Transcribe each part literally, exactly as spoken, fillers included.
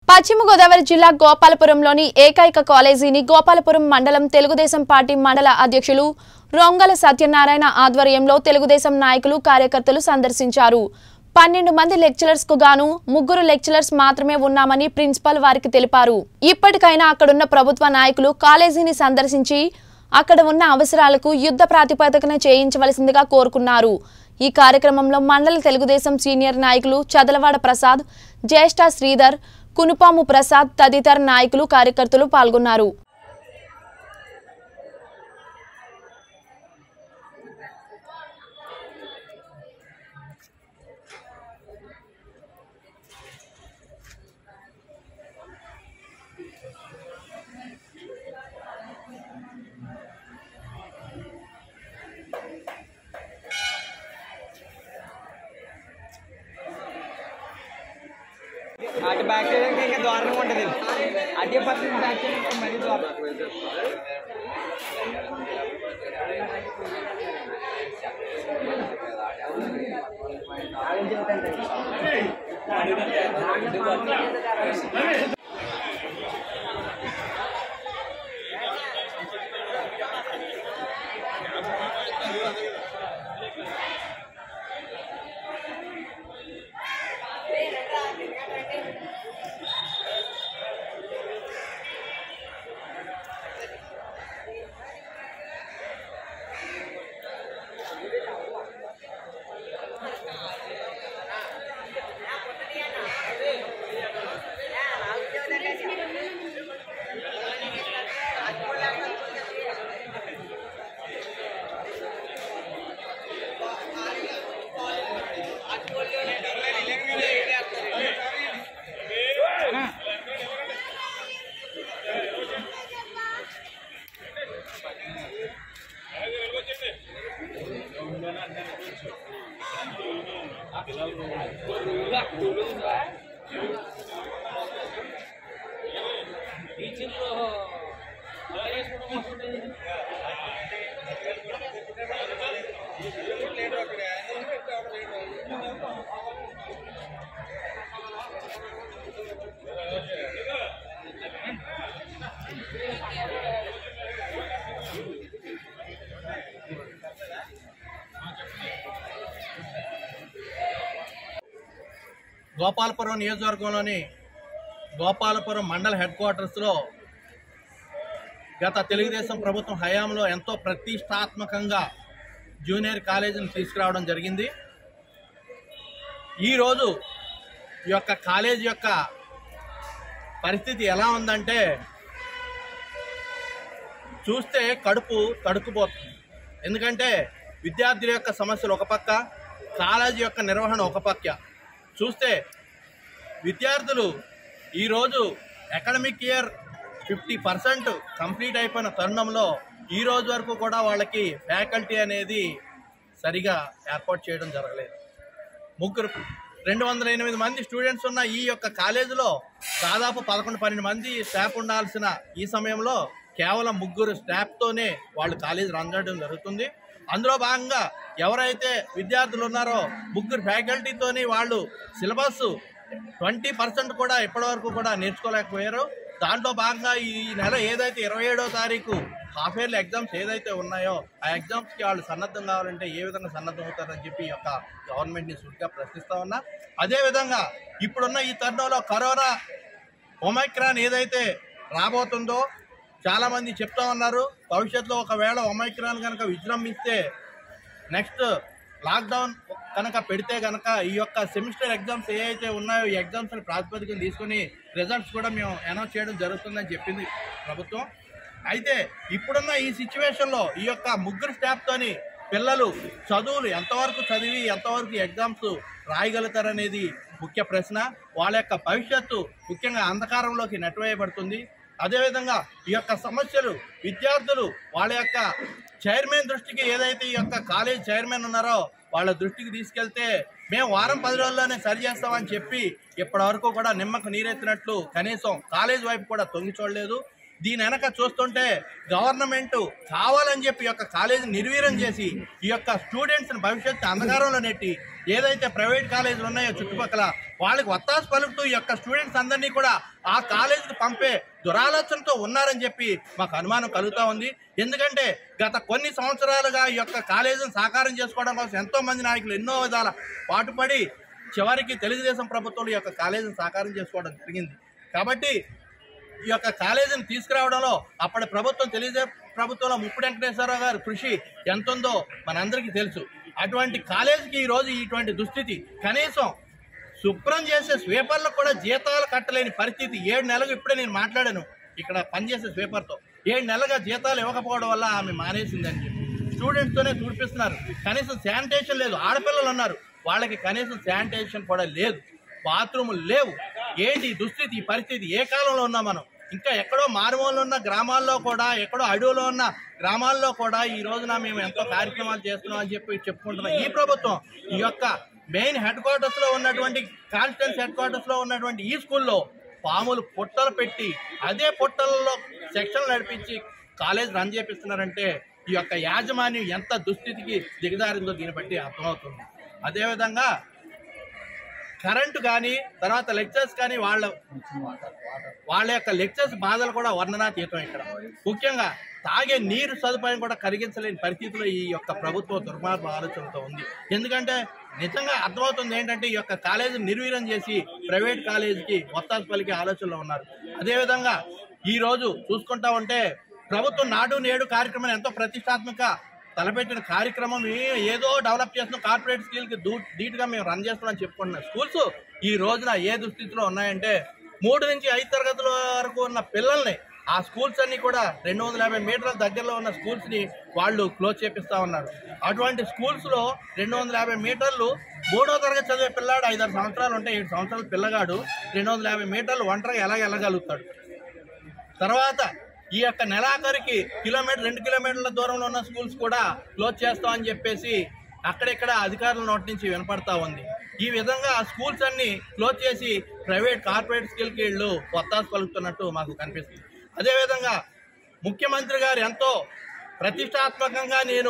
పశ్చిమ గోదావరి జిల్లా గోపాలపురంలోని ఏకైక కాలేజీని గోపాలపురం మండలం తెలుగుదేశం పార్టీ మండల అధ్యక్షులు రొంగల సత్యనారాయణ ఆధ్వర్యంలో తెలుగుదేశం నాయకులు కార్యకర్తలు సందర్శించారు. పన్నెండు మంది లెక్చరర్స్ కు గాను ముగ్గురు లెక్చరర్స్ మాత్రమే ఉన్నామని ప్రిన్సిపల్ వారికి తెలిపారు. ఇప్పటికైనా అక్కడున్న ప్రభుత్వ నాయకులు కాలేజీని సందర్శించి అక్కడ ఉన్న అవసరాలకు యుద్ధ ప్రాతిపదికన చేయించవలసిందిగా కోరుకున్నారు. ఈ కార్యక్రమంలో మండల తెలుగుదేశం సీనియర్ నాయకులు చదలవాడ ప్రసాద్, జ్యేష్ఠ శ్రీధర్, కునుపాము ప్రసాద్ తదితర నాయకులు కార్యకర్తలు పాల్గొన్నారు. అటు బ్యాక్ సైడ్ ఇంకా దారుణంగా ఉంటుంది. అదే పర్సెంట్ బ్యాక్ సైడ్ మరీ దారుణం. గోపాలపురం నియోజకవర్గంలోని గోపాలపురం మండల హెడ్ క్వార్టర్స్లో గత తెలుగుదేశం ప్రభుత్వం హయాంలో ఎంతో ప్రతిష్టాత్మకంగా జూనియర్ కాలేజీని తీసుకురావడం జరిగింది. ఈరోజు ఈ యొక్క కాలేజీ యొక్క పరిస్థితి ఎలా ఉందంటే చూస్తే కడుపు తడుకుపోతుంది. ఎందుకంటే విద్యార్థుల యొక్క సమస్యలు ఒక పక్క, కాలేజీ యొక్క నిర్వహణ ఒక పక్క. చూస్తే విద్యార్థులు ఈరోజు academic year fifty percent complete అయిపోయిన తరుణంలో ఈ రోజు వరకు కూడా వాళ్ళకి ఫ్యాకల్టీ అనేది సరిగా ఏర్పాటు చేయడం జరగలేదు. ముగ్గురు రెండు వందల ఎనిమిది మంది స్టూడెంట్స్ ఉన్న ఈ యొక్క కాలేజీలో దాదాపు పదకొండు పన్నెండు మంది స్టాఫ్ ఉండాల్సిన ఈ సమయంలో కేవలం ముగ్గురు స్టాఫ్తోనే వాళ్ళు కాలేజీ రన్ చేయడం జరుగుతుంది. అందులో భాగంగా ఎవరైతే విద్యార్థులు ఉన్నారో ముగ్గురు ఫ్యాకల్టీతోని వాళ్ళు సిలబస్ ట్వంటీ పర్సెంట్ కూడా ఇప్పటివరకు కూడా నేర్చుకోలేకపోయారు. దాంట్లో భాగంగా ఈ నెల ఏదైతే ఇరవై ఏడో తారీఖు హాఫ్ ఇయర్లీ ఎగ్జామ్స్ ఏదైతే ఉన్నాయో ఆ ఎగ్జామ్స్కి వాళ్ళు సన్నద్ధం కావాలంటే ఏ విధంగా సన్నద్ధం అవుతారని చెప్పి ఈ యొక్క గవర్నమెంట్ని సూటిగా ప్రశ్నిస్తూ ఉన్నా. అదేవిధంగా ఇప్పుడున్న ఈ తరుణంలో కరోనా ఒమైక్రాన్ ఏదైతే రాబోతుందో చాలామంది చెప్తా ఉన్నారు. భవిష్యత్తులో ఒకవేళ ఒమైక్రాన్ కనుక విజృంభిస్తే నెక్స్ట్ లాక్డౌన్ కనుక పెడితే కనుక ఈ యొక్క సెమిస్టర్ ఎగ్జామ్స్ ఏవైతే ఉన్నాయో ఈ ఎగ్జామ్స్ని ప్రాతిపదికన తీసుకుని రిజల్ట్స్ కూడా మేము అనౌన్స్ చేయడం జరుగుతుందని చెప్పింది ప్రభుత్వం. అయితే ఇప్పుడున్న ఈ సిచ్యువేషన్లో ఈ యొక్క ముగ్గురు స్టాఫ్తోని పిల్లలు చదువులు ఎంతవరకు చదివి ఎంతవరకు ఎగ్జామ్స్ రాయగలుగుతారనేది ముఖ్య ప్రశ్న. వాళ్ళ యొక్క భవిష్యత్తు ముఖ్యంగా అంధకారంలోకి నెట్టివేయబడుతుంది. అదేవిధంగా ఈ యొక్క సమస్యలు విద్యార్థులు వాళ్ళ యొక్క చైర్మన్ దృష్టికి ఏదైతే ఈ యొక్క కాలేజ్ చైర్మన్ ఉన్నారో వాళ్ళ దృష్టికి తీసుకెళ్తే మేము వారం పది రోజుల్లోనే సరి చేస్తామని చెప్పి ఇప్పటి వరకు కూడా నిమ్మకు నీరెత్తినట్లు కనీసం కాలేజ్ వైపు కూడా తొంగి చూడలేదు. దీని వెనక చూస్తుంటే గవర్నమెంట్ కావాలని చెప్పి ఈ యొక్క కాలేజీ నిర్వీర్యం చేసి ఈ యొక్క స్టూడెంట్స్ని భవిష్యత్తు అంధకారంలో నెట్టి ఏదైతే ప్రైవేట్ కాలేజీలు ఉన్నాయో చుట్టుపక్కల వాళ్ళకి వత్తాసు పలుకుతూ ఈ యొక్క స్టూడెంట్స్ అందరినీ కూడా ఆ కాలేజీకి పంపే దురాలోచనతో ఉన్నారని చెప్పి మాకు అనుమానం కలుగుతూ ఉంది. ఎందుకంటే గత కొన్ని సంవత్సరాలుగా ఈ యొక్క కాలేజీని సాకారం చేసుకోవడం కోసం ఎంతో మంది నాయకులు ఎన్నో విధాల పాటుపడి చివరికి తెలుగుదేశం ప్రభుత్వం ఈ యొక్క కాలేజీని సాకారం చేసుకోవడం జరిగింది. కాబట్టి ఈ యొక్క కాలేజీని తీసుకురావడంలో అప్పటి ప్రభుత్వం తెలుగుదేశం ప్రభుత్వంలో ముప్పుడు వెంకటేశ్వరరావు గారి కృషి ఎంత ఉందో మనందరికీ తెలుసు. అటువంటి కాలేజీకి ఈరోజు ఇటువంటి దుస్థితి, కనీసం శుభ్రం చేసే స్వీపర్లకు కూడా జీతాలు కట్టలేని పరిస్థితి. ఏడు నెలలు ఇప్పుడే నేను మాట్లాడాను ఇక్కడ పనిచేసే స్వీపర్తో, ఏడు నెలలుగా జీతాలు ఇవ్వకపోవడం వల్ల ఆమె మానేసిందని చెప్పి స్టూడెంట్స్తోనే చూపిస్తున్నారు. కనీసం శానిటేషన్ లేదు, ఆడపిల్లలు ఉన్నారు వాళ్ళకి కనీసం శానిటేషన్ కూడా లేదు, బాత్రూములు లేవు. ఏంటి దుస్థితి, ఈ పరిస్థితి? ఏ కాలంలో ఉన్నాం మనం? ఇంకా ఎక్కడో మారుమూలలో ఉన్న గ్రామాల్లో కూడా, ఎక్కడో అడవులో ఉన్న గ్రామాల్లో కూడా ఈ రోజున మేము ఎంతో కార్యక్రమాలు చేస్తున్నాం అని చెప్పి చెప్పుకుంటున్నాం. ఈ ప్రభుత్వం ఈ యొక్క మెయిన్ హెడ్ క్వార్టర్స్ లో ఉన్నటువంటి కాన్స్టిట్యూన్సీ హెడ్ క్వార్టర్స్ లో ఉన్నటువంటి ఈ స్కూల్లో పాములు పుట్టలు పెట్టి అదే పుట్టలలో సెక్షన్లు నడిపించి కాలేజ్ రన్ చేపిస్తున్నారంటే ఈ యొక్క యాజమాన్యం ఎంత దుస్థితికి దిగజారిందో దీన్ని బట్టి అర్థమవుతుంది. అదేవిధంగా కరెంటు కానీ, తర్వాత లెక్చర్స్ కానీ, వాళ్ళ వాళ్ళ యొక్క లెక్చర్స్ బాధలు కూడా వర్ణనాతీతం. ఇక్కడ ముఖ్యంగా తాగే నీరు సదుపాయం కూడా కలిగించలేని పరిస్థితిలో ఈ యొక్క ప్రభుత్వం దుర్మార్గ ఆలోచనతో ఉంది. ఎందుకంటే నిజంగా అర్థమవుతుంది ఏంటంటే ఈ యొక్క కాలేజీని నిర్వీర్యం చేసి ప్రైవేట్ కాలేజీకి ఒత్తాసు పలికే ఆలోచనలో ఉన్నారు. అదేవిధంగా ఈరోజు చూసుకుంటా ఉంటే ప్రభుత్వం నాడు నేడు కార్యక్రమం ఎంతో ప్రతిష్టాత్మక తలపెట్టిన కార్యక్రమం, ఏదో డెవలప్ చేస్తున్న కార్పొరేట్ స్కూల్కి దూ ధీటుగా మేము రన్ చేస్తున్నామని చెప్పుకుంటున్నాం. స్కూల్స్ ఈ రోజున ఏ దుస్థితిలో ఉన్నాయంటే మూడు నుంచి ఐదు తరగతుల వరకు ఉన్న పిల్లల్ని ఆ స్కూల్స్ అన్ని కూడా రెండు వందల యాభై మీటర్ల దగ్గరలో ఉన్న స్కూల్స్ని వాళ్ళు క్లోజ్ చేపిస్తూ ఉన్నారు. అటువంటి స్కూల్స్లో రెండు వందల యాభై మీటర్లు మూడో తరగతి చదివే పిల్లాడు ఐదారు సంవత్సరాలు ఉంటే ఏడు సంవత్సరాల పిల్లగాడు రెండు వందల యాభై మీటర్లు ఒంటరిగా ఎలాగ వెళ్ళగలుగుతాడు? తర్వాత ఈ యొక్క నెలాఖరికి కిలోమీటర్ రెండు కిలోమీటర్ల దూరంలో ఉన్న స్కూల్స్ కూడా క్లోజ్ చేస్తామని చెప్పేసి అక్కడెక్కడ అధికారుల నోటి నుంచి వినపడతా ఉంది. ఈ విధంగా స్కూల్స్ అన్ని క్లోజ్ చేసి ప్రైవేట్ కార్పొరేట్ స్కూల్కి వీళ్ళు ఒత్తాసు పలుకుతున్నట్టు మాకు కనిపిస్తుంది. అదేవిధంగా ముఖ్యమంత్రి గారు ఎంతో ప్రతిష్టాత్మకంగా నేను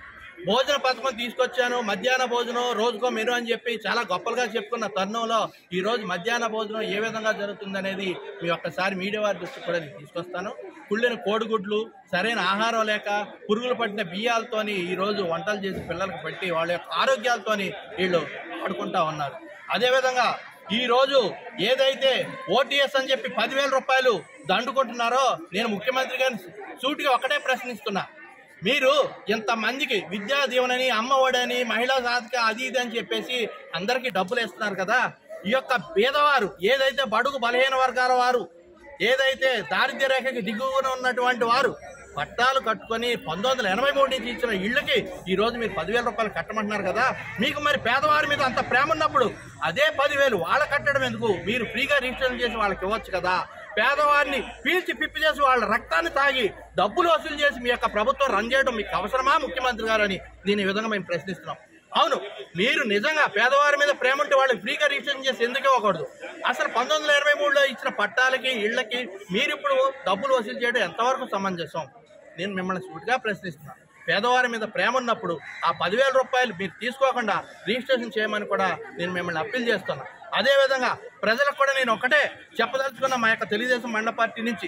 భోజన పథకం తీసుకొచ్చాను, మధ్యాహ్న భోజనం రోజుకో మెను అని చెప్పి చాలా గొప్పలుగా చెప్పుకున్న తరుణంలో ఈరోజు మధ్యాహ్న భోజనం ఏ విధంగా జరుగుతుంది అనేది మీ ఒక్కసారి మీడియా వారి దృష్టికి కూడా నేను తీసుకొస్తాను. కుళ్ళిన కోడిగుడ్లు, సరైన ఆహారం లేక, పురుగులు పట్టిన బియ్యాలతోని ఈరోజు వంటలు చేసి పిల్లలకు పెట్టి వాళ్ళ యొక్క ఆరోగ్యాలతోని వీళ్ళు ఆడుకుంటా ఉన్నారు. అదేవిధంగా ఈరోజు ఏదైతే ఓటీఎస్ అని చెప్పి పదివేల రూపాయలు దండుకుంటున్నారో నేను ముఖ్యమంత్రి గారిని సూటిగా ఒకటే ప్రశ్నిస్తున్నా. మీరు ఇంతమందికి విద్యా దీవెనని, అమ్మఒడని, మహిళా సాధిక అది ఇది అని చెప్పేసి అందరికీ డబ్బులు ఇస్తున్నారు కదా. ఈ యొక్క పేదవారు ఏదైతే బడుగు బలహీన వర్గాల వారు, ఏదైతే దారిద్ర్య రేఖకి దిగువన ఉన్నటువంటి వారు పట్టాలు కట్టుకొని పంతొమ్మిది వందల ఎనభై మూడు నుంచి ఇచ్చిన ఇళ్లకి ఈ రోజు మీరు పదివేల రూపాయలు కట్టమంటున్నారు కదా. మీకు మరి పేదవారి మీద అంత ప్రేమ ఉన్నప్పుడు అదే పదివేలు వాళ్ళ కట్టడం ఎందుకు? మీరు ఫ్రీగా రిజిస్ట్రేషన్ చేసి వాళ్ళకి ఇవ్వచ్చు కదా. పేదవారిని పీల్చి పిప్పి చేసి వాళ్ళ రక్తాన్ని తాగి డబ్బులు వసూలు చేసి మీ యొక్క ప్రభుత్వం రన్ చేయడం మీకు అవసరమా ముఖ్యమంత్రి గారు అని దీని విధంగా మేము ప్రశ్నిస్తున్నాం. అవును, మీరు నిజంగా పేదవారి మీద ప్రేమ ఉంటే వాళ్ళకి ఫ్రీగా రిజిస్ట్రేషన్ చేసి ఎందుకు ఇవ్వకూడదు? అసలు పంతొమ్మిది వందల ఇరవై మూడులో ఇచ్చిన పట్టాలకి, ఇళ్లకి మీరు ఇప్పుడు డబ్బులు వసూలు చేయడం ఎంతవరకు సమంజసం? నేను మిమ్మల్ని సూటిగా ప్రశ్నిస్తున్నాను. పేదవారి మీద ప్రేమ ఉన్నప్పుడు ఆ పదివేల రూపాయలు మీరు తీసుకోకుండా రిజిస్ట్రేషన్ చేయమని కూడా నేను మిమ్మల్ని అప్పీల్ చేస్తున్నా. అదేవిధంగా ప్రజలకు కూడా నేను ఒకటే చెప్పదలుచుకున్న మా యొక్క తెలుగుదేశం మండల పార్టీ నుంచి,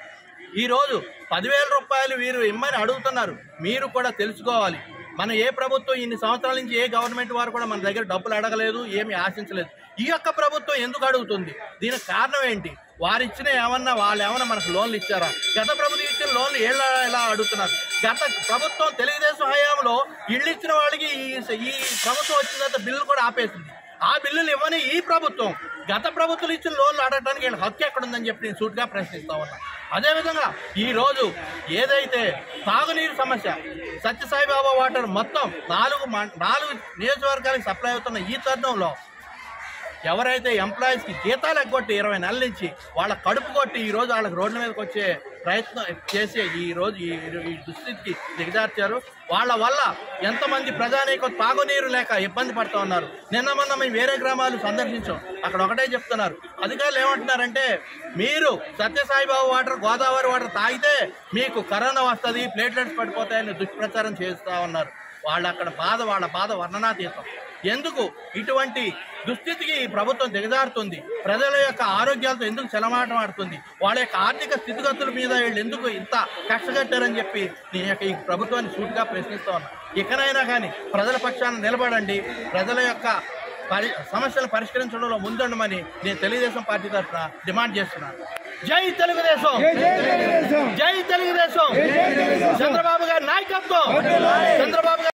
ఈరోజు పదివేల రూపాయలు వీరు ఇమ్మని అడుగుతున్నారు. మీరు కూడా తెలుసుకోవాలి, మన ఏ ప్రభుత్వం ఇన్ని సంవత్సరాల నుంచి ఏ గవర్నమెంట్ వారు కూడా మన దగ్గర డబ్బులు అడగలేదు, ఏమి ఆశించలేదు. ఈ యొక్క ప్రభుత్వం ఎందుకు అడుగుతుంది? దీనికి కారణం ఏంటి? వారు ఇచ్చిన ఏమన్నా వాళ్ళు ఏమన్నా మనకు లోన్లు ఇచ్చారా? గత ప్రభుత్వం ఇచ్చిన లోన్లు ఏళ్ళ ఎలా అడుగుతున్నారు? గత ప్రభుత్వం తెలుగుదేశం హయాంలో ఇళ్ళు ఇచ్చిన వాళ్ళకి ఈ ప్రభుత్వం వచ్చిన తర్వాత బిల్లు కూడా ఆపేసింది. ఆ బిల్లులు ఇవ్వని ఈ ప్రభుత్వం గత ప్రభుత్వం ఇచ్చిన లోన్లు అడగడానికి వీళ్ళ హక్కు ఎక్కడుందని చెప్పి నేను సూటిగా ప్రశ్నిస్తా ఉన్నా. అదేవిధంగా ఈరోజు ఏదైతే తాగునీరు సమస్య, సత్యసాయిబాబా వాటర్ మొత్తం నాలుగు నాలుగు నియోజకవర్గాలకు సప్లై అవుతున్న ఈ తరుణంలో ఎవరైతే ఎంప్లాయీస్కి జీతాలు ఎగ్గొట్టి ఇరవై నెలల నుంచి వాళ్ళ కడుపు కొట్టి ఈరోజు వాళ్ళకి రోడ్ల మీదకి వచ్చే ప్రయత్నం చేసే ఈరోజు ఈ దుస్థితికి దిగజార్చారు. వాళ్ళ వల్ల ఎంతమంది ప్రజానీకం తాగునీరు లేక ఇబ్బంది పడుతూ ఉన్నారు. నిన్న మొన్న మేము వేరే గ్రామాలు సందర్శించాం, అక్కడ ఒకటే చెప్తున్నారు. అధికారులు ఏమంటున్నారంటే, మీరు సత్యసాయిబాబు వాటర్, గోదావరి వాటర్ తాగితే మీకు కరోనా వస్తుంది, ప్లేట్లెట్స్ పడిపోతాయని దుష్ప్రచారం చేస్తూ ఉన్నారు. వాళ్ళు అక్కడ బాధ వాళ్ళ బాధ వర్ణనాతీతం. ఎందుకు ఇటువంటి దుస్థితికి ఈ ప్రభుత్వం దిగజారుతుంది? ప్రజల యొక్క ఆరోగ్యాలతో ఎందుకు చెలమాటం ఆడుతుంది? వాళ్ళ యొక్క ఆర్థిక స్థితిగతుల మీద వీళ్ళు ఎందుకు ఇంత కష్టగట్టారని చెప్పి నేను యొక్క ఈ ప్రభుత్వాన్ని సూటిగా ప్రశ్నిస్తా ఉన్నా. ఇకనైనా కానీ ప్రజల పక్షాన నిలబడండి, ప్రజల యొక్క పరి సమస్యలు పరిష్కరించడంలో ముందుండమని నేను తెలుగుదేశం పార్టీ తరఫున డిమాండ్ చేస్తున్నాను. జై తెలుగుదేశం, జై తెలుగుదేశం, చంద్రబాబు గారి నాయకత్వం, చంద్రబాబు